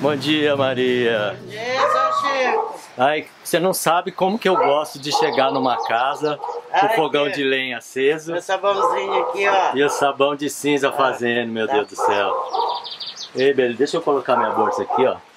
Bom dia, Maria. Bom dia, seu Chico. Ai, você não sabe como que eu gosto de chegar numa casa com o fogão de lenha aceso. Meu sabãozinho aqui, ó. E o sabão de cinza fazendo, meu Deus do céu. Ei, Beli, deixa eu colocar minha bolsa aqui, ó.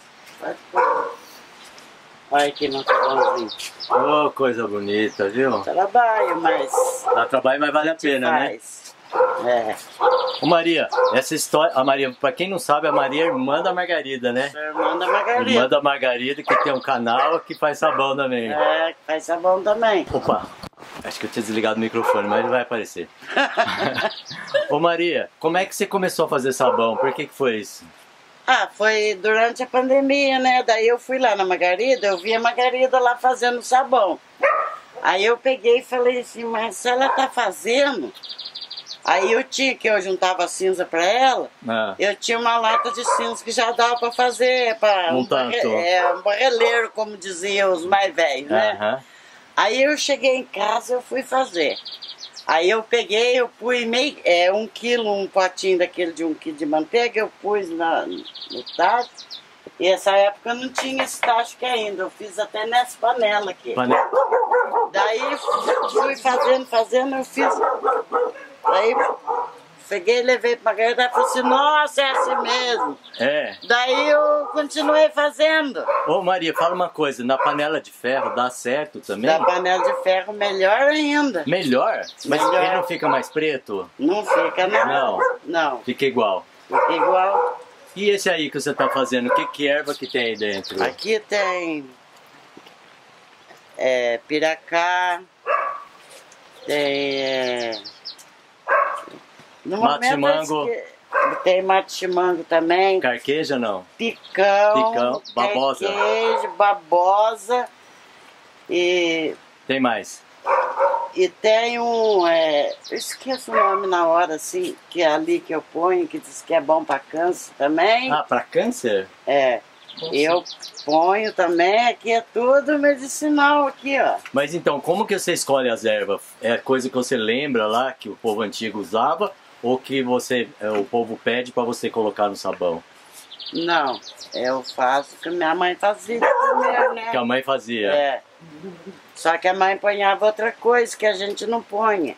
Olha aqui meu sabãozinho. Oh, coisa bonita, viu? Trabalho, mas... Dá trabalho, mas vale a pena, né? É. Ô Maria, essa história, a Maria, pra quem não sabe, a Maria é irmã da Margarida, né? Sou irmã da Margarida. Irmã da Margarida, que tem um canal que faz sabão também. É, que faz sabão também. Opa, acho que eu tinha desligado o microfone, mas ele vai aparecer. Ô Maria, como é que você começou a fazer sabão? Por que foi isso? Ah, foi durante a pandemia, né? Daí eu fui lá na Margarida, eu vi a Margarida lá fazendo sabão. Aí eu peguei e falei assim, mas se ela tá fazendo... Aí que eu juntava cinza pra ela, eu tinha uma lata de cinza que já dava pra fazer, para um barreleiro, como diziam os mais velhos, né? Aí eu cheguei em casa, eu fui fazer. Aí eu peguei, eu pus um quilo, um potinho daquele de 1 quilo de manteiga, eu pus no tacho. E essa época não tinha esse tacho que ainda, eu fiz até nessa panela aqui. Daí fui fazendo, eu fiz... Aí peguei, levei pra Margarida e falei assim, nossa, é assim mesmo. É. Daí eu continuei fazendo. Ô Maria, fala uma coisa, na panela de ferro dá certo também? Na panela de ferro melhor ainda. Melhor? Mas ele não fica mais preto? Não fica, não. Não. Fica igual? Fica igual. E esse aí que você tá fazendo, que erva que tem aí dentro? Aqui tem piracá, tem... Mate-mango. Tem mate-mango também. Carqueja não? Picão, babosa. Carqueja, babosa. E... Tem mais? E tem eu esqueço o nome na hora, assim, que é ali que eu ponho, que diz que é bom para câncer também. Ah, para câncer? É. Nossa. Eu ponho também, aqui é tudo medicinal aqui, ó. Mas então, como que você escolhe as ervas? É coisa que você lembra lá, que o povo antigo usava, ou que o povo pede para você colocar no sabão? Não, eu faço o que minha mãe fazia primeiro, né? Que a mãe fazia? É. Só que a mãe ponhava outra coisa que a gente não põe.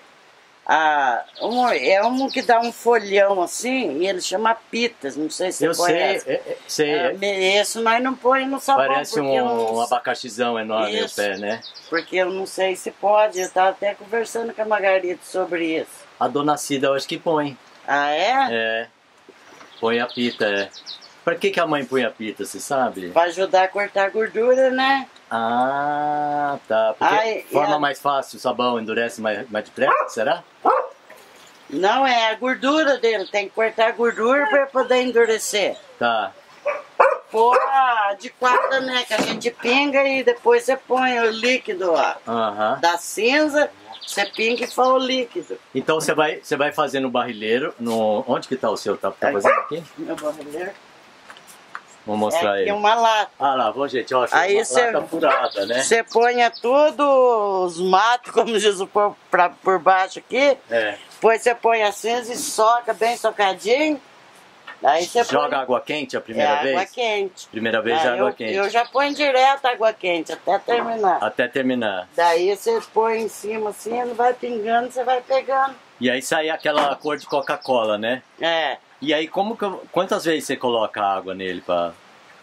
Um que dá um folhão assim, e ele chama pitas, não sei se você conhece. Sei. Esse nós não põe no sabão. Parece um abacaxizão enorme no pé, né? Porque eu não sei se pode, eu estava até conversando com a Margarida sobre isso. A dona Cida eu acho que põe. Ah, é? É, põe a pita, é. Pra que a mãe põe a pita, você sabe? Pra ajudar a cortar a gordura, né? Ah, tá. Porque forma mais fácil, o sabão endurece mais depressa, será? Não, é a gordura dele, tem que cortar a gordura para poder endurecer. Tá. Pôr a adequada, né, que a gente pinga e depois você põe o líquido da cinza, você pinga e faz o líquido. Então você vai fazer no barrilheiro, onde que tá o seu? Tá fazendo aqui? Meu barrilheiro. Vou mostrar ele. Tem uma lata. Ah lá, bom gente, ó, aí uma lata furada, né? Você põe tudo os matos, como diz o povo, por baixo aqui. É. Depois você põe a cinza e soca bem socadinho. Aí você joga água quente a primeira vez? Água quente. Primeira vez água quente. Eu já ponho direto água quente, até terminar. Até terminar. Daí você põe em cima assim, ele vai pingando, você vai pegando. E aí sai aquela cor de Coca-Cola, né? É. E aí quantas vezes você coloca água nele pra...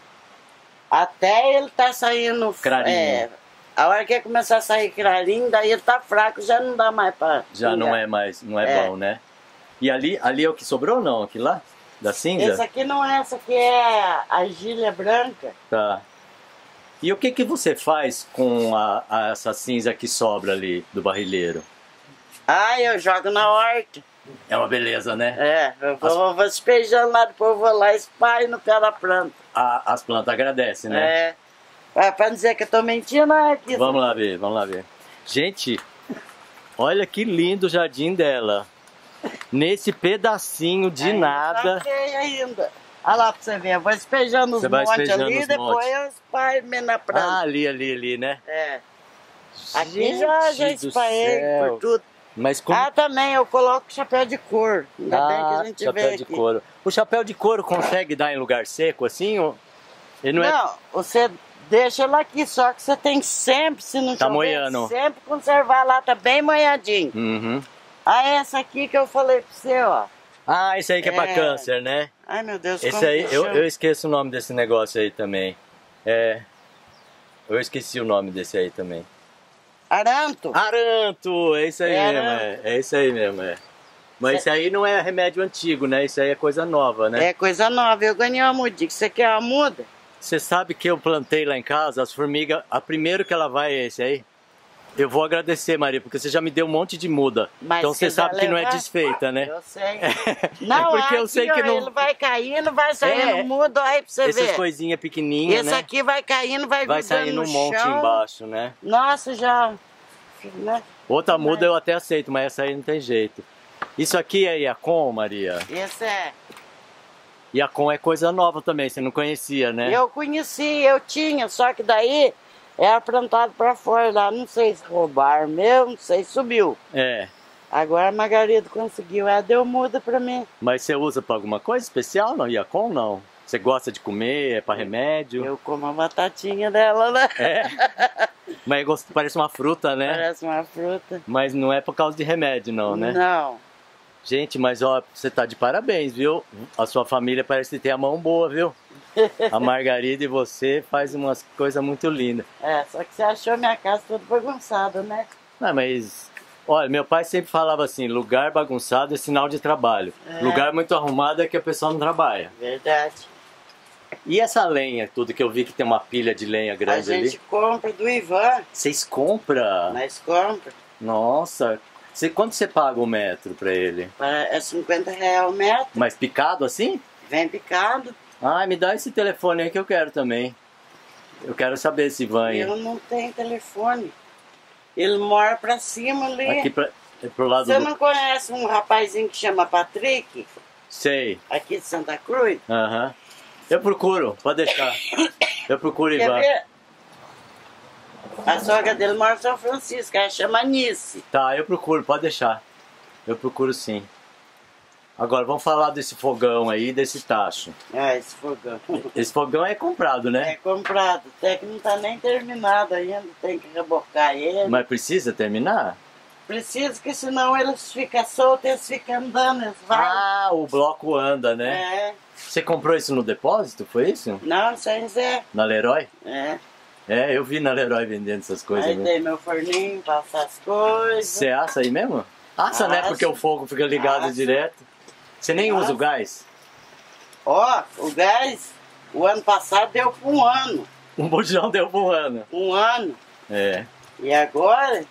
Até ele tá saindo... Clarinho. A hora que ele começar a sair clarinho, daí ele tá fraco, já não dá mais pra... Já não é mais, não é bom, né? E ali é o que sobrou ou não? Aqui lá? Da cinza? Esse aqui não é, essa aqui é a argila branca. Tá. E o que você faz com essa cinza que sobra ali do barrilheiro? Ah, eu jogo na horta. É uma beleza, né? É, eu vou despejando lá, depois eu vou lá e espalho no pé da planta. As plantas agradecem, né? É. Pra dizer que eu tô mentindo, aqui. Vamos lá ver. Gente, olha que lindo o jardim dela. Nesse pedacinho de nada. Tá feio ainda. Olha lá pra você ver, eu vou despejando os montes ali, depois eu espalho na planta. Ah, ali, né? É. Aqui já espalhei por tudo. Mas como... também eu coloco chapéu de couro. Ainda bem que a gente vê aqui. Chapéu de couro. O chapéu de couro consegue dar em lugar seco assim? Ou... Ele não, Não, você deixa ela aqui, só que você tem que sempre, se não Tá chover, moiando. sempre conservar lá, tá bem moiadinho. Uhum. Ah, essa aqui que eu falei pra você, ó. Ah, esse aí que é pra É. câncer, né? Ai, meu Deus, Esse como aí, que eu chama? esqueço o nome desse negócio aí também. É. Eu esqueci o nome desse aí também. Aranto. Aranto! É isso aí É mesmo, aranto. é isso aí mesmo, é. Mas esse aí não é remédio antigo, né? Isso aí é coisa nova, né? É coisa nova, eu ganhei uma mudinha. Você quer uma muda? Você sabe que eu plantei lá em casa as formigas, a primeiro que ela vai é esse aí? Eu vou agradecer, Maria, porque você já me deu um monte de muda. Mas Então você você vai sabe que não é levar? desfeita, né? Eu sei. Não, porque eu aqui, sei que ó, não. ele vai caindo, vai saindo É. mudo, aí pra você Essas ver. coisinhas pequenininhas, Esse né? aqui vai caindo, vai Vai grudando saindo no um monte chão. embaixo, né? Nossa, já... Né? Outra muda eu até aceito, mas essa aí não tem jeito. Isso aqui é Iacon, Maria? Esse é... Iacon é coisa nova também, você não conhecia, né? Eu conheci, eu tinha, só que daí era plantado pra fora lá. Não sei se roubaram mesmo, não sei se subiu. É. Agora a Margarida conseguiu, ela deu muda pra mim. Mas você usa pra alguma coisa especial, não? Iacon, não? Você gosta de comer, é pra remédio? Eu como a batatinha dela, né? É? Mas parece uma fruta, né? Parece uma fruta. Mas não é por causa de remédio, não, né? Não. Gente, mas ó, você tá de parabéns, viu? A sua família parece que tem a mão boa, viu? A Margarida e você faz umas coisas muito lindas. É, só que você achou minha casa toda bagunçada, né? Não, mas... Olha, meu pai sempre falava assim, lugar bagunçado é sinal de trabalho. É. Lugar muito arrumado é que a pessoa não trabalha. Verdade. E essa lenha, tudo que eu vi que tem uma pilha de lenha A grande gente ali. compra do Ivan, Vocês compram? nós compra. Nossa, quanto você paga o metro pra ele? É R$50 o metro, Mas picado assim? vem picado. Ai, me dá esse telefone aí que eu quero também. Eu quero saber se vai. Eu não tenho telefone. Ele mora pra cima ali. Aqui pro lado Você do... não conhece um rapazinho que chama Patrick, Sei. aqui de Santa Cruz? Aham. Eu procuro, pode deixar. Eu procuro Quer Ivan. ver? A sogra dele mora em São Francisco, ela chama Nice. Tá, eu procuro, pode deixar. Eu procuro sim. Agora, vamos falar desse fogão aí, desse tacho. Ah, esse fogão. Esse fogão é comprado, É né? comprado, até que não tá nem terminado ainda, tem que rebocar ele. Mas precisa terminar? Precisa, que senão eles ficam soltos, eles ficam andando, eles vão. Ah, o bloco anda, né? É, Você comprou isso no depósito, foi isso? não, sem Zé. Na Leroy? É. É, eu vi na Leroy vendendo essas coisas. Aí Né? dei meu forninho, passar as coisas. Você assa aí mesmo? Assa, né? Porque o fogo fica ligado Assa. direto. Você nem usa o Assa. gás? Ó, o gás, o ano passado deu por um ano. Um bujão deu por ano. Um ano. É. E agora,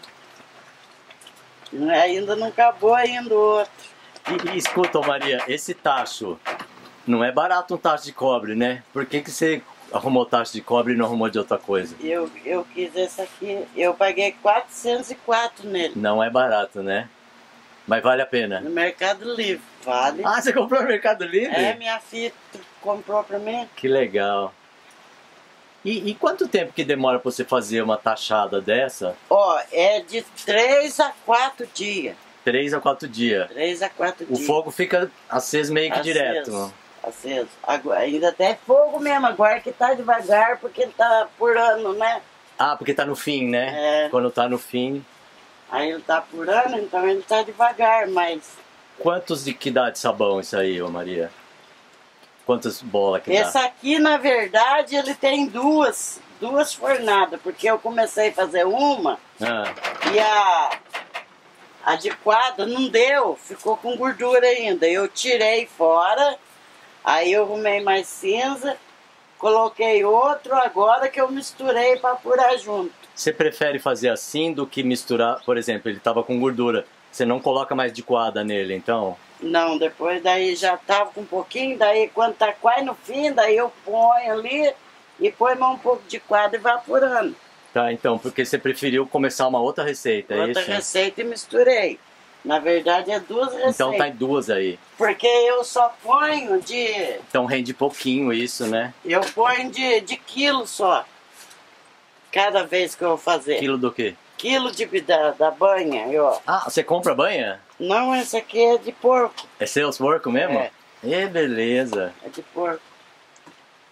ainda não acabou ainda o outro. E escuta, Maria, esse tacho, não é barato um tacho de cobre, né? Por que você arrumou tacho de cobre e não arrumou de outra coisa? Eu quis esse aqui, eu paguei 404 nele, Não é barato, né? Mas vale a pena. no Mercado Livre, vale. Ah, você comprou no Mercado Livre? É, minha filha comprou pra mim. Que legal. E quanto tempo que demora pra você fazer uma tachada dessa? Ó, é de 3 a 4 dias. 3 a 4 dias. 3 a 4 O dias. fogo fica aceso meio que direto. Aceso, aceso. Agora, ainda até fogo mesmo, agora que tá devagar, porque ele tá apurando, né? Ah, porque tá no fim, né? É. Quando tá no fim. Aí ele tá apurando, então ele tá devagar, mas... Quantos de que dá de sabão isso aí, ô Maria? Quantas bolas que Esse dá? aqui, na verdade, ele tem duas fornadas, porque eu comecei a fazer uma Ah, e a de quadra não deu, ficou com gordura ainda. Eu tirei fora, aí eu arrumei mais cinza, coloquei outro agora que eu misturei para apurar junto. você prefere fazer assim do que misturar? Por exemplo, ele tava com gordura. Você não coloca mais de coada nele, então? Não, depois daí já tava com um pouquinho, daí quando tá quase no fim, daí eu ponho ali e ponho mais um pouco de quadra e vai apurando. Tá, então, porque você preferiu começar uma outra receita, é Outra isso? receita e misturei. Na verdade é duas receitas. Então tá em duas aí. Porque eu só ponho Então rende pouquinho isso, né? eu ponho de quilo só. Cada vez que eu vou fazer. Quilo do quê? Quilo da banha, ó. Ah, você compra banha? Não, esse aqui é de porco. É seus porco mesmo? É. Beleza. É de porco.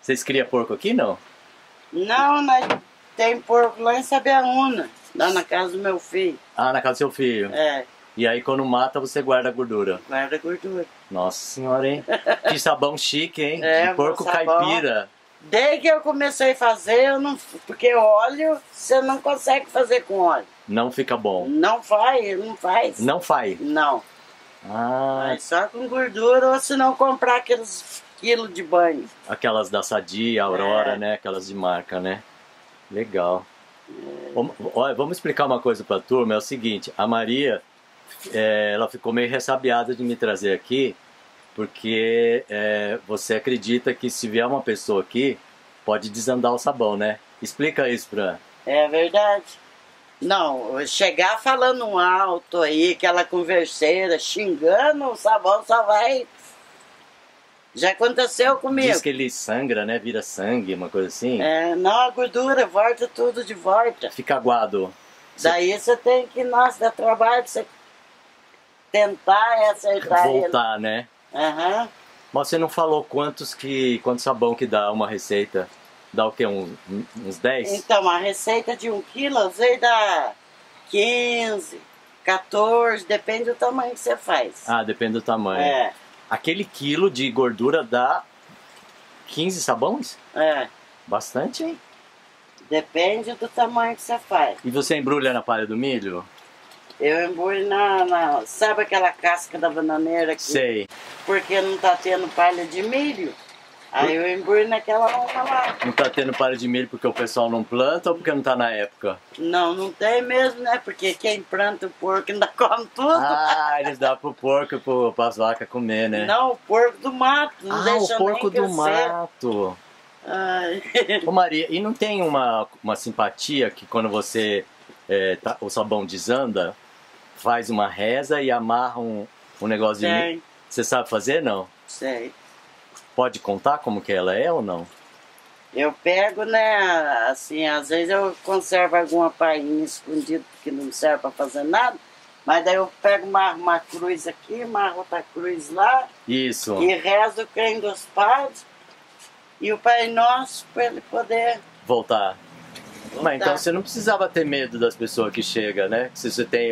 Vocês criam porco aqui, não? Não, nós tem porco lá em Sabiaúna, lá na casa do meu filho. Ah, na casa do seu filho. É, E aí quando mata você guarda a gordura. guarda gordura. Nossa senhora, hein? Que sabão chique, hein? É, De porco bom sabão. caipira. Desde que eu comecei a fazer, eu não, porque óleo você não consegue fazer com óleo. Não fica bom. Não faz, não faz. Não faz. Não. Ah, Mas só com gordura ou se não comprar aqueles quilos de banho. aquelas da Sadia, Aurora, É. né? Aquelas de marca, né? Legal. Olha, vamos explicar uma coisa pra turma. É o seguinte, a Maria, ela ficou meio ressabiada de me trazer aqui, porque você acredita que se vier uma pessoa aqui, pode desandar o sabão, né? Explica isso pra... É verdade. Não, chegar falando alto aí, aquela converseira, xingando, o sabão só vai... Já aconteceu comigo. Diz que ele sangra, né? Vira sangue, uma coisa assim. É, não, a gordura volta tudo de volta. Fica aguado. Daí você tem que, nossa, dá trabalho de você tentar acertar ele. Voltar, né? Aham. Mas você não falou quanto sabão que dá uma receita? Dá o quê? Uns 10? Então, a receita de 1 quilo, às vezes dá 15, 14, depende do tamanho que você faz. Ah, depende do tamanho. É, Aquele quilo de gordura dá 15 sabões? é. Bastante, hein? Depende do tamanho que você faz. E você embrulha na palha do milho? Eu embrulho sabe aquela casca da bananeira aqui? Sei. Porque não tá tendo palha de milho. Aí eu embrulho naquela uma lá. Não tá tendo palha de milho porque o pessoal não planta ou porque não tá na época? Não, não tem mesmo, né? Porque quem planta o porco ainda come tudo. Ah, eles dão pro porco e pras vacas comer, né? Não, o porco do mato. Não Ah, deixa o porco nem do crescer. mato. Ai. Ô Maria, e não tem uma simpatia que quando você o sabão desanda, faz uma reza e amarra um negócio de milho? Tem, Você sabe fazer, não? sei. Pode contar como que ela é ou não? Eu pego, né, assim, às vezes eu conservo alguma palhinha escondida que não serve para fazer nada, mas daí eu pego uma cruz aqui, uma outra cruz lá, Isso. e rezo o creme dos padres e o Pai Nosso para ele poder Voltar. Mas então voltar. você não precisava ter medo das pessoas que chegam, né? Se você tem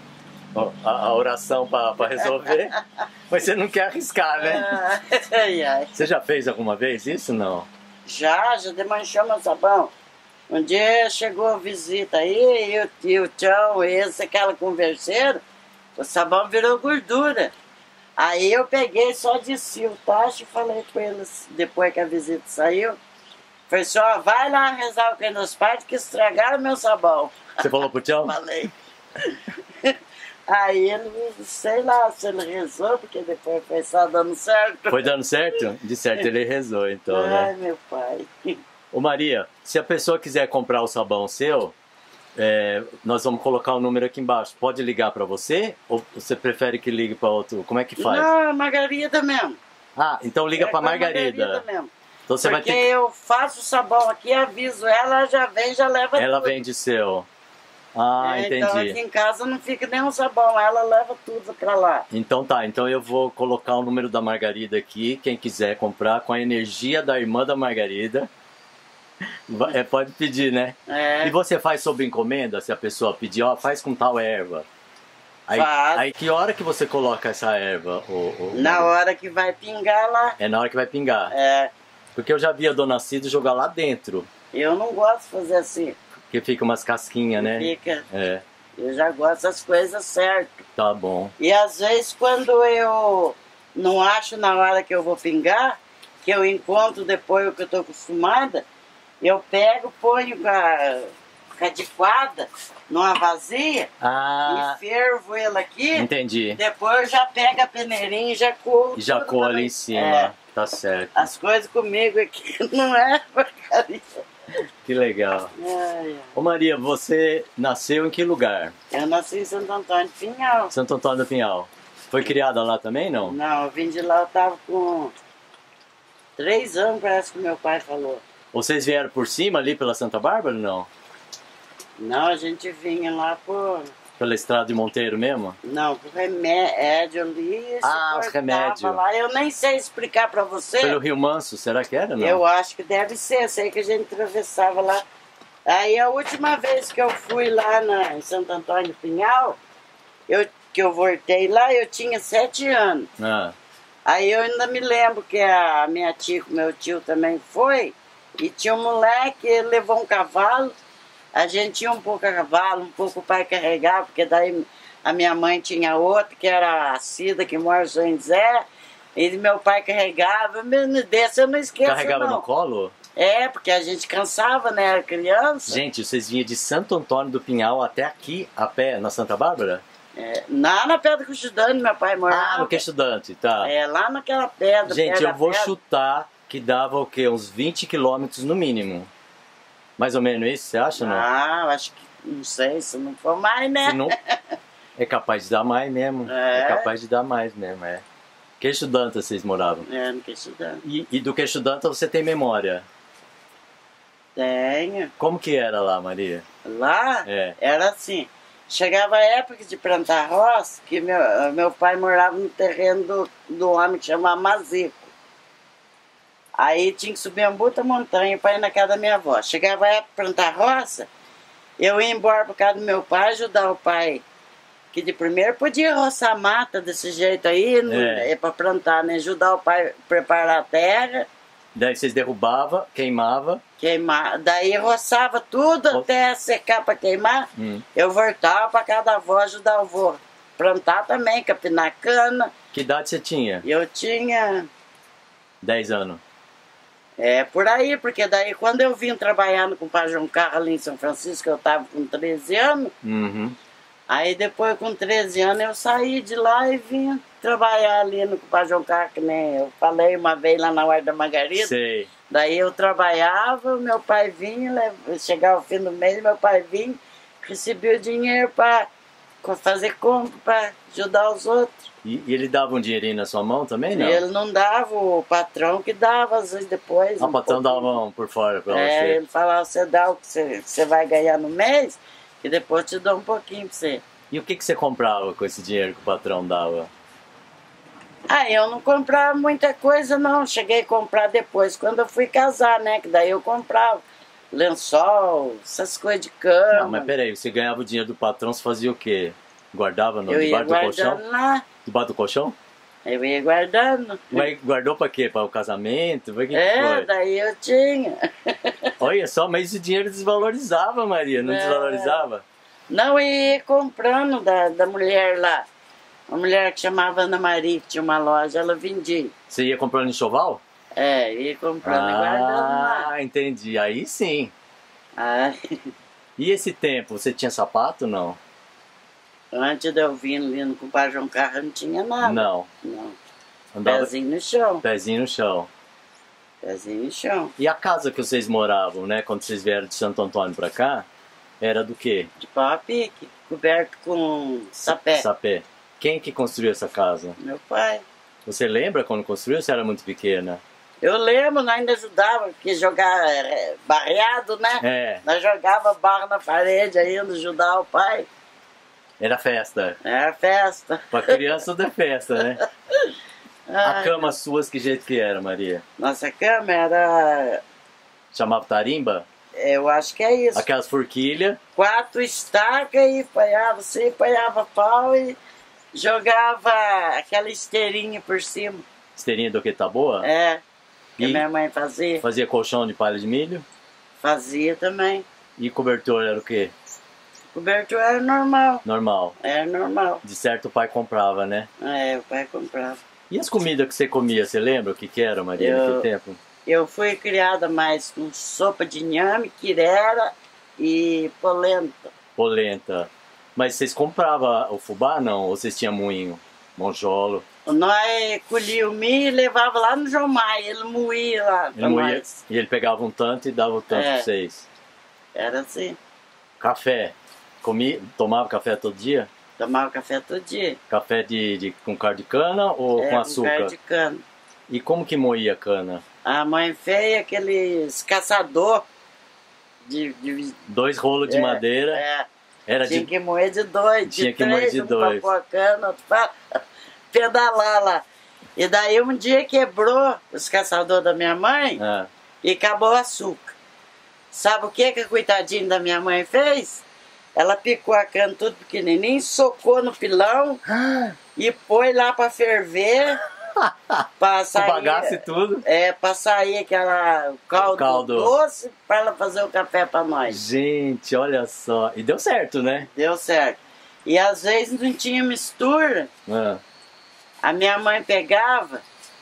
a oração para resolver, mas você não quer arriscar, né? Ai, ai. Você já fez alguma vez isso, não? Já desmanchou meu sabão. Um dia chegou a visita aí, e o tchau, aquela converseira, o sabão virou gordura. Aí eu peguei, só desci o tacho e falei para eles, depois que a visita saiu, falei assim, ó, vai lá rezar o creme dos padres que estragaram meu sabão. Você falou pro tchau? Falei. Aí ele, sei lá se ele rezou, porque depois foi só dando certo. Foi dando certo? De certo ele rezou, então, Ai, né? meu pai. Ô Maria, se a pessoa quiser comprar o sabão seu, nós vamos colocar o número aqui embaixo. Pode ligar para você? Ou você prefere que ligue para outro? Como é que faz? Não, Margarida mesmo. Ah, então liga para com a Margarida. mesmo. Então você vai Porque ter que... eu faço o sabão aqui, aviso ela, já vem, já leva Ela tudo. vende seu. Ah, Então entendi. aqui em casa não fica nenhum sabão, ela leva tudo pra lá. Então tá, então eu vou colocar o número da Margarida aqui, quem quiser comprar com a energia da irmã da Margarida, pode pedir, né? É, E você faz sob encomenda, se a pessoa pedir, ó, faz com tal erva. Aí, Faz. aí que hora que você coloca essa erva? na hora que vai pingar lá. É na hora que vai pingar. É, Porque eu já vi a Dona Cida jogar lá dentro, eu não gosto de fazer assim. que fica umas casquinhas, né? Fica, É, eu já gosto das coisas certas. tá bom. E às vezes quando eu não acho na hora que eu vou pingar, que eu encontro depois o que eu tô acostumada, eu pego, ponho com a cadiquada numa vazia Ah, e fervo ele aqui. entendi. Depois eu já pego a peneirinha e já colo. E já tudo cola também. em cima, É, tá certo. as coisas comigo aqui não é porcaria. Que legal. Ai, Ô Maria, você nasceu em que lugar? eu nasci em Santo Antônio de Pinhal. Santo Antônio do Pinhal. Foi criada lá também, não? Não, eu vim de lá, eu tava com 3 anos, parece que meu pai falou. Vocês vieram por cima ali pela Santa Bárbara, não? Não, a gente vinha lá Pela estrada de Monteiro mesmo? Não, por remédio ali. Ah, os remédios. Lá. Eu nem sei explicar pra você. Pelo Rio Manso, será que era, não? Eu acho que deve ser, sei que a gente atravessava lá. Aí a última vez que eu fui lá em Santo Antônio do Pinhal, que eu voltei lá, eu tinha 7 anos. Ah. Aí eu ainda me lembro que a minha tia com meu tio também foi, e tinha um moleque, ele levou um cavalo, a gente tinha um pouco cavalo, um pouco o pai carregava, porque daí a minha mãe tinha outro, que era a Cida, que mora em São José, e meu pai carregava, desse eu não esqueço. Carregava não. no colo? É, porque a gente cansava, né, era criança. Gente, vocês vinham de Santo Antônio do Pinhal até aqui, a pé, na Santa Bárbara? É, lá na Pedra Estudante, meu pai morava. Ah, no que estudante, tá. É, lá naquela pedra. Gente, eu vou pedra. chutar que dava o quê? Uns 20 quilômetros no mínimo. Mais ou menos isso, você acha, não? Ah, acho que, não sei, se não for mais, né? Se não, é capaz de dar mais mesmo. É capaz de dar mais mesmo, é. Que estudante vocês moravam? É, no que estudante. E do que estudante você tem memória? Tenho. Como que era lá, Maria? Lá, É. era assim. Chegava a época de plantar roça, que meu pai morava no terreno do homem que chamava Mazico. Aí tinha que subir uma puta montanha para ir na casa da minha avó. Chegava a época de plantar roça, eu ia embora para casa do meu pai, ajudar o pai. Que de primeiro podia roçar mata desse jeito aí, para plantar, né? Ajudar o pai a preparar a terra. Daí vocês derrubavam, queimava. Daí roçava tudo até secar para queimar. Eu voltava para casa da avó ajudar o avô. Plantar também, capinar cana. Que idade você tinha? Eu tinha 10 anos. É, por aí, porque daí quando eu vim trabalhando com o pai João Carlos ali em São Francisco, eu estava com 13 anos. Aí depois com 13 anos eu saí de lá e vim trabalhar ali no pai João Carlos, que nem eu falei uma vez lá na Guarda Margarida. Sei. Daí eu trabalhava, meu pai vinha, chegava o fim do mês, meu pai vinha, recebia o dinheiro para fazer compra, para ajudar os outros. E ele dava um dinheirinho na sua mão também, não? Ele não dava, o patrão que dava, às vezes depois. O patrão dava um por fora para você. Ele falava, você dá o que você vai ganhar no mês, e depois eu te dou um pouquinho para você. E o que você comprava com esse dinheiro que o patrão dava? Ah, eu não comprava muita coisa não, cheguei a comprar depois, quando eu fui casar, né, que daí eu comprava lençol, essas coisas de cama. Não, mas peraí, você ganhava o dinheiro do patrão, você fazia o quê? Guardava no, eu debaixo ia do colchão? Lá. Debaixo do colchão? Eu ia guardando. Mas guardou pra quê? Para o casamento? Foi? Daí eu tinha. Olha só, mas esse dinheiro desvalorizava, Maria, não desvalorizava? Não, eu ia comprando da mulher lá. Uma mulher que chamava Ana Maria, que tinha uma loja, ela vendia. Você ia comprando enxoval? É, ia comprando e guardando lá. Ah, entendi. Aí sim. Ah. E esse tempo, você tinha sapato, não? Antes de eu vir vindo com o pai João Carlos, não tinha nada. Não. Não. Andava... Pezinho no chão. Pezinho no chão. Pezinho no chão. E a casa que vocês moravam, né, quando vocês vieram de Santo Antônio pra cá, era do quê? De pau a pique, coberto com sapé. Sapé. Quem que construiu essa casa? Meu pai. Você lembra quando construiu ou você era muito pequena? Eu lembro, nós ainda ajudava, porque jogar barreado, né? É. Nós jogava barro na parede ainda, ajudar o pai. Era festa. Era festa. Pra criança tudo é festa, né? Ai, a cama suas, que jeito que era, Maria? Nossa cama era... Chamava tarimba? Eu acho que é isso. Aquelas forquilhas. 4 estacas e apanhava, você apanhava pau e jogava aquela esteirinha por cima. Esteirinha do que tá boa? É, que E minha mãe fazia. Fazia colchão de palha de milho? Fazia também. E cobertor era o quê? Cobertor era normal. Normal. Era normal. De certo o pai comprava, né? É, o pai comprava. E as comidas que você comia, você lembra o que era, Maria, naquele tempo? Eu fui criada mais com sopa de inhame, quirera e polenta. Polenta. Mas vocês compravam o fubá, não? Ou vocês tinham moinho? Monjolo? Nós colhia o milho e levava lá no João Maia, ele moía lá pra nós. E ele pegava um tanto e dava o tanto pra vocês? Era assim. Café? Tomava café todo dia? Tomava café todo dia. Café com caldo de cana ou com açúcar? Com caldo de cana. E como que moía a cana? A mãe fez aqueles caçador de 2 rolos de madeira. Era Tinha de... que moer de dois, Tinha de que moer três, de um dois. pra pôr a cana, outro pra pedalar lá. E daí um dia quebrou os caçadores da minha mãe Ah. e acabou o açúcar. Sabe o que a coitadinha da minha mãe fez? Ela picou a cana tudo pequenininho, socou no pilão e pôs lá pra ferver. Pra O sair, bagaço e tudo. pra sair o caldo doce pra ela fazer o café pra nós. Gente, olha só. E deu certo, né? Deu certo. E às vezes não tinha mistura. Ah. A minha mãe pegava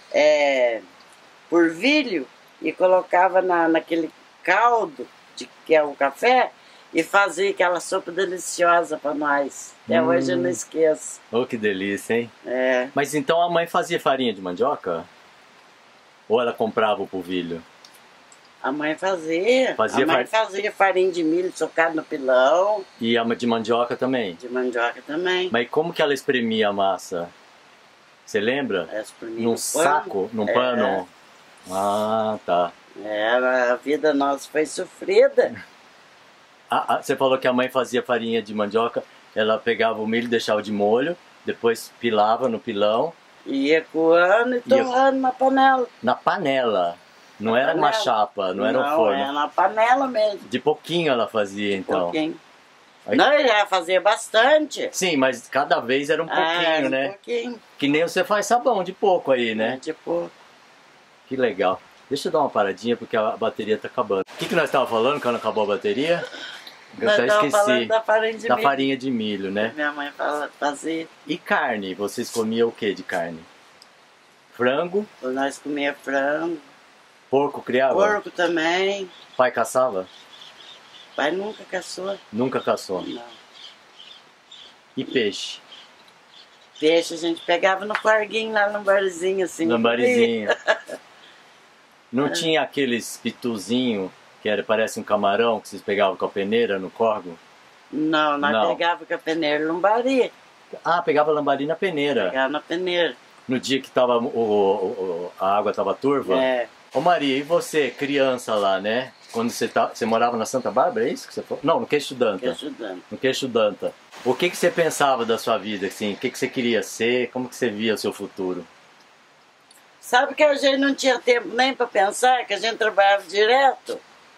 polvilho e colocava naquele caldo que é o café e fazia aquela sopa deliciosa pra nós. Até hoje eu não esqueço. Oh, que delícia, hein? É. Mas então a mãe fazia farinha de mandioca? Ou ela comprava o polvilho? A mãe fazia. Fazia A mãe fazia farinha de milho socada no pilão. E a de mandioca também? De mandioca também. Mas como que ela espremia a massa? Você lembra? Num saco? Num pano? Ah, tá. A vida nossa foi sofrida. Você falou que a mãe fazia farinha de mandioca, ela pegava o milho, deixava de molho, depois pilava no pilão. Ia coando e torrando na panela. Na panela? Não era uma chapa, não era um forno? Não, era na panela mesmo. De pouquinho ela fazia, então? Pouquinho. Aí... Não, eu já fazia bastante. Sim, mas cada vez era um pouquinho, né? Pouquinho. Que nem você faz sabão, de pouco aí, né? De pouco. Que legal. Deixa eu dar uma paradinha porque a bateria tá acabando. O que nós estávamos falando quando acabou a bateria? Eu até esqueci. Da farinha de milho. Farinha de milho, né? Minha mãe fazia. E carne? Vocês comiam o que de carne? Frango? Nós comia frango. Porco criava? Porco também. Pai caçava? Pai nunca caçou. Nunca caçou? Não. E peixe? Peixe a gente pegava no parguinho lá no barzinho assim. No barzinho. Não tinha aqueles pituzinho que parece um camarão que vocês pegavam com a peneira no corgo? Não, nós pegava com a peneira lambari. Ah, pegava lambari na peneira. Pegava na peneira. No dia que tava, a água tava turva? É. Ô Maria, e você, criança lá, né? Quando você morava na Santa Bárbara, é isso que você falou? Não, no Queixo Danta. No Queixo Danta. O que você pensava da sua vida, assim? O que você queria ser? Como que você via o seu futuro? Sabe que a gente não tinha tempo nem para pensar, que a gente trabalhava direto.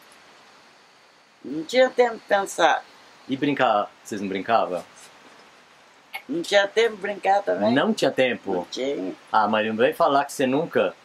Não tinha tempo de pensar. E brincar? Vocês não brincavam? Não tinha tempo de brincar também? Não tinha tempo? Não tinha. Ah, Maria, não vem falar que você nunca...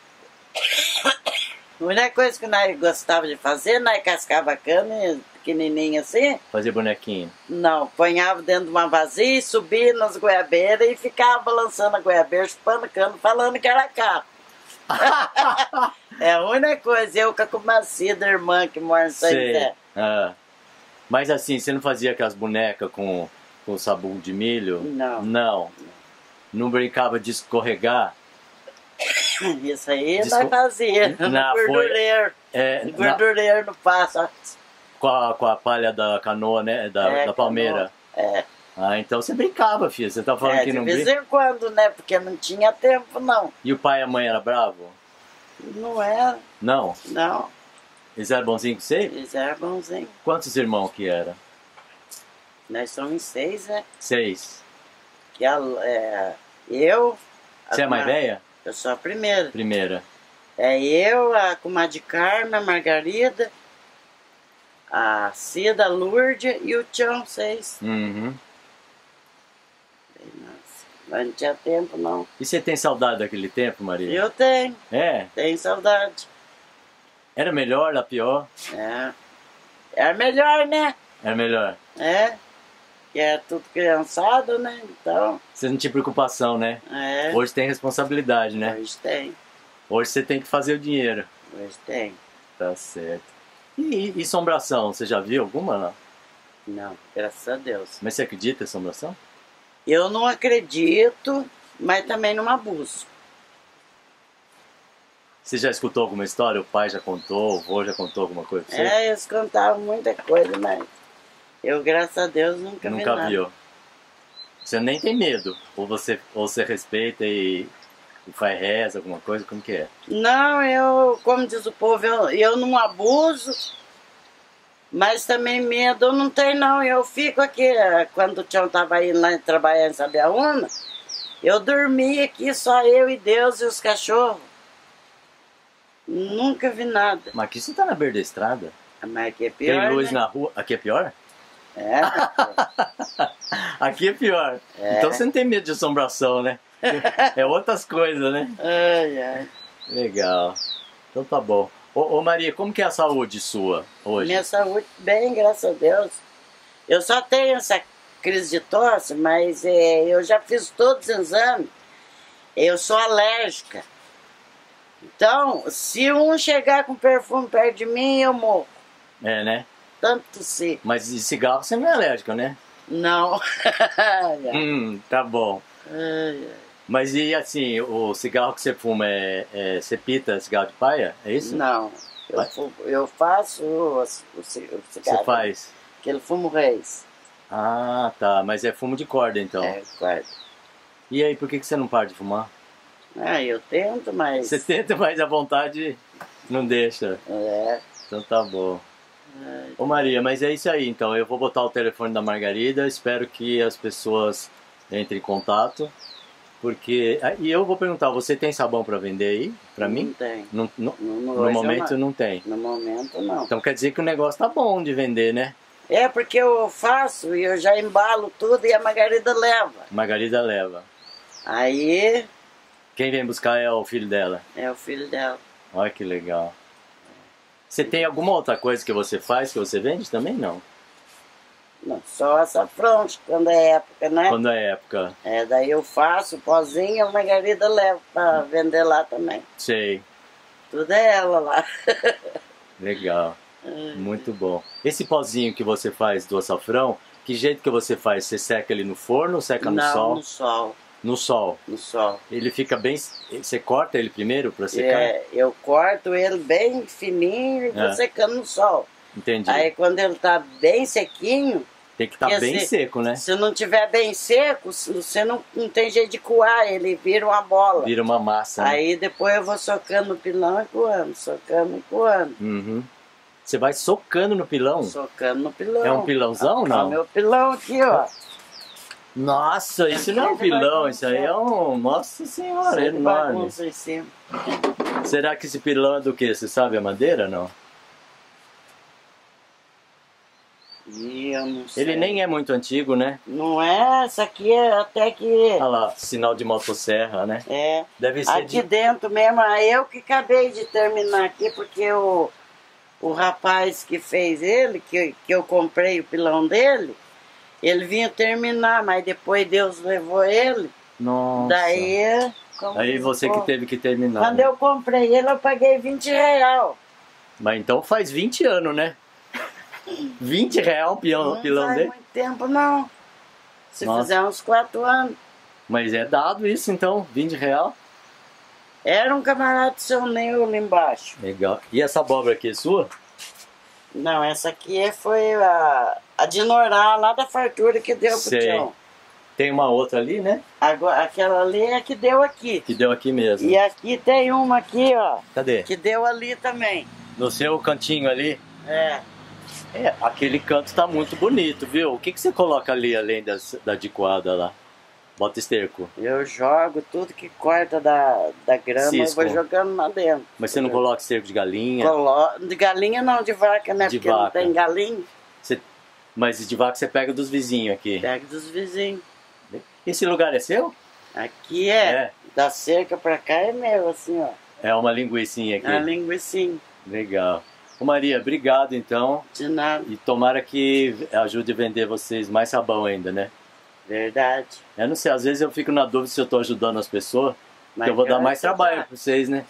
A única coisa que nós gostava de fazer, nós cascava a cana pequenininha assim. Fazia bonequinho? Não, ponhava dentro de uma vasilha, subia nas goiabeiras e ficava balançando a goiabeira, chupando cano, falando que era carro. É a única coisa, eu com a Comacida, irmã que mora em São José. Mas assim, você não fazia aquelas bonecas com sabão de milho? Não. Não. Não brincava de escorregar? Isso aí nós fazia, no gordureiro. Gordureiro no passo. Com a palha da canoa, né? Da palmeira. É. Ah, então você brincava, filha. Você tá falando que não brinca? De vez em quando, né? Porque não tinha tempo, não. E o pai e a mãe eram bravos? Não era. Não? Não. Eles eram bonzinhos com você? Eles eram bonzinhos. Quantos irmãos que era? Nós somos 6, né? 6. Que eu... Você é mais velha? Eu sou a primeira. Primeira. É eu, a comadre Carmen, a Margarida, a Cida, a Lourdes e o Tião, 6. Uhum. Nossa, mas não tinha tempo, não. E você tem saudade daquele tempo, Maria? Eu tenho. É? Tenho saudade. Era melhor, era pior? É. Era melhor, né? Era melhor? É. Que era tudo criançado, né? Então... Você não tinha preocupação, né? É. Hoje tem responsabilidade, né? Hoje tem. Hoje você tem que fazer o dinheiro. Hoje tem. Tá certo. E assombração, você já viu alguma lá? Não, graças a Deus. Mas você acredita em assombração? Eu não acredito, mas também não abuso. Você já escutou alguma história? O pai já contou, o avô já contou alguma coisa pra você? É, eles contavam muita coisa, mas eu, graças a Deus, nunca vi nada. Nunca viu. Você nem tem medo? Ou você respeita e faz reza, alguma coisa? Como que é? Não, como diz o povo, eu não abuso, Mas também medo não tem não. Eu fico aqui, quando o Tião estava indo lá trabalhar em Sabiaúna, eu dormi aqui, só eu e Deus e os cachorros. Nunca vi nada. Mas aqui você tá na beira da estrada? Mas aqui é pior, Tem luz né? na rua. Aqui é pior? É. Aqui é pior. É. Então você não tem medo de assombração, né? É outras coisas, né? Ai, ai. Legal. Então tá bom. Ô Maria, como que é a saúde sua hoje? Minha saúde bem, graças a Deus. Eu só tenho essa crise de tosse, mas eu já fiz todos os exames. Eu sou alérgica. Então, se um chegar com perfume perto de mim, eu morro. É, né? Tanto se. Mas de cigarro você não é alérgica, né? Não. Tá bom. Ai, ai. Mas e assim, o cigarro que você fuma, você pita cigarro de paia? É isso? Não. Eu faço o cigarro. Você faz? Aquele fumo reis. Ah, tá. Mas é fumo de corda, então. É, quarto. E aí, por que você não para de fumar? Ah, eu tento, mas. Você tenta, mas a vontade não deixa. É. Então tá bom. Ô Maria, mas é isso aí então. Eu vou botar o telefone da Margarida. Espero que as pessoas entrem em contato. Porque. E eu vou perguntar, você tem sabão para vender aí? Pra mim? Não tem. No momento não tem. No momento não. Então quer dizer que o negócio tá bom de vender, né? É porque eu faço e eu já embalo tudo e a Margarida leva. Margarida leva. Aí Quem vem buscar é o filho dela. é o filho dela. Olha que legal. Você tem alguma outra coisa que você faz que você vende também? Não. Não, só açafrão, quando é época, né? Quando é época. É, daí eu faço pozinho e a Margarida leva pra vender lá também. Sei. Tudo é ela lá. Legal. Muito bom. Esse pozinho que você faz do açafrão, que jeito que você faz? Você seca ele no forno ou seca no Não, sol? no sol. No sol. No sol. Ele fica bem... Você corta ele primeiro para secar? É, eu corto ele bem fininho e vou secando no sol. Entendi. Aí quando ele tá bem sequinho... Tem que estar bem seco, né? Se não tiver bem seco, você não tem jeito de coar, ele vira uma bola. Vira uma massa, né? Aí depois eu vou socando no pilão e coando, socando e coando. Uhum. Você vai socando no pilão? Socando no pilão. É um pilãozão, não? É o meu pilão aqui, ó. Nossa, isso não é um pilão, isso aí é um... Nossa senhora, é enorme. Em cima. Será que esse pilão é do quê? Você sabe a madeira, não? Eu não sei. Ele nem é muito antigo, né? Não é, essa aqui é até que... Olha lá, sinal de motosserra, né? É. Deve ser Aqui dentro mesmo, eu que acabei de terminar aqui, porque o rapaz que fez ele, que eu comprei o pilão dele, ele vinha terminar, mas depois Deus levou ele. Nossa. Daí... Aí você que teve que terminar. Quando né? eu comprei ele, eu paguei R$20. Mas então faz 20 anos, né? R$20 o pilão Não dele? faz muito tempo, não. Se Nossa. fizer uns 4 anos. Mas é dado isso então, R$20? Era um camarada do seu Neu ali embaixo. Legal. E essa abóbora aqui é sua? Não, essa aqui foi a de Norá, lá da fartura que deu pro Sei. Tião. Tem uma outra ali, né? Agora, aquela ali é que deu aqui. Que deu aqui mesmo. E aqui tem uma aqui, ó. Cadê? Que deu ali também. No seu cantinho ali? É. É, aquele canto tá muito bonito, viu? O que você coloca ali além da dicoada lá? Bota esterco. Eu jogo tudo que corta da grama, Cisco. eu vou jogando lá dentro. Mas você não coloca esterco de galinha? De galinha não, de vaca, né? De Porque não vaca. tem galinha. Mas de vaca você pega dos vizinhos aqui. Pega dos vizinhos. Esse lugar é seu? Aqui é. Da cerca pra cá é meu, assim, ó. É uma linguicinha aqui. A linguicinha. Legal. Ô Maria, obrigado então. De nada. E tomara que ajude a vender vocês mais sabão ainda, né? Verdade. Eu não sei, às vezes eu fico na dúvida se eu tô ajudando as pessoas. Mas Porque eu vou dar cara, mais você trabalho tá. pra vocês, né?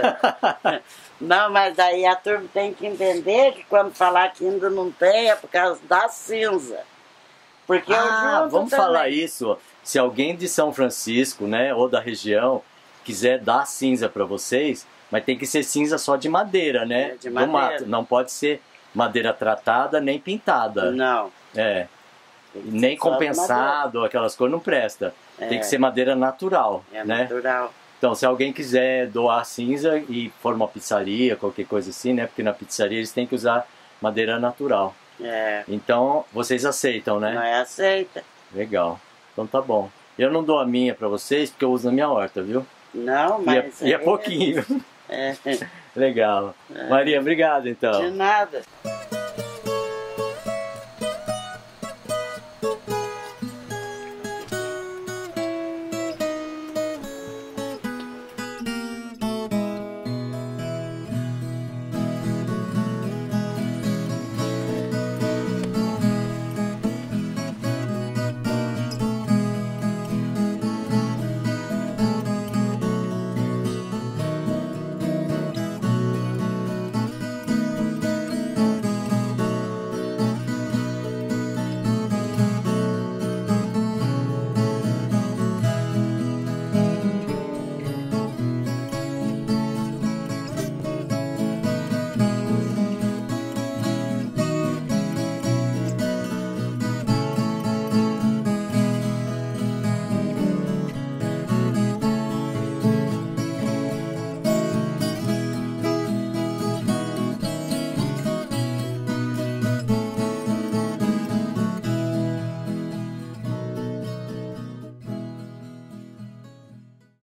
Não, mas aí a turma tem que entender que quando falar que ainda não tem é por causa da cinza. Porque eu junto vamos também. falar isso. Se alguém de São Francisco, né, ou da região, quiser dar cinza pra vocês, mas tem que ser cinza só de madeira, né? É, de Do madeira. mato. Não pode ser madeira tratada nem pintada. Não. É. Tem que Nem ser só de compensado, aquelas coisas não presta. Tem que ser madeira natural, madeira. É né? natural. Então, se alguém quiser doar cinza e for uma pizzaria, qualquer coisa assim, né? Porque na pizzaria eles têm que usar madeira natural. É. Então, vocês aceitam, né? Não é aceita. Legal. Então tá bom. Eu não dou a minha pra vocês porque eu uso na minha horta, viu? Não, mas... E é pouquinho. É. Legal. Maria, obrigado então. De nada.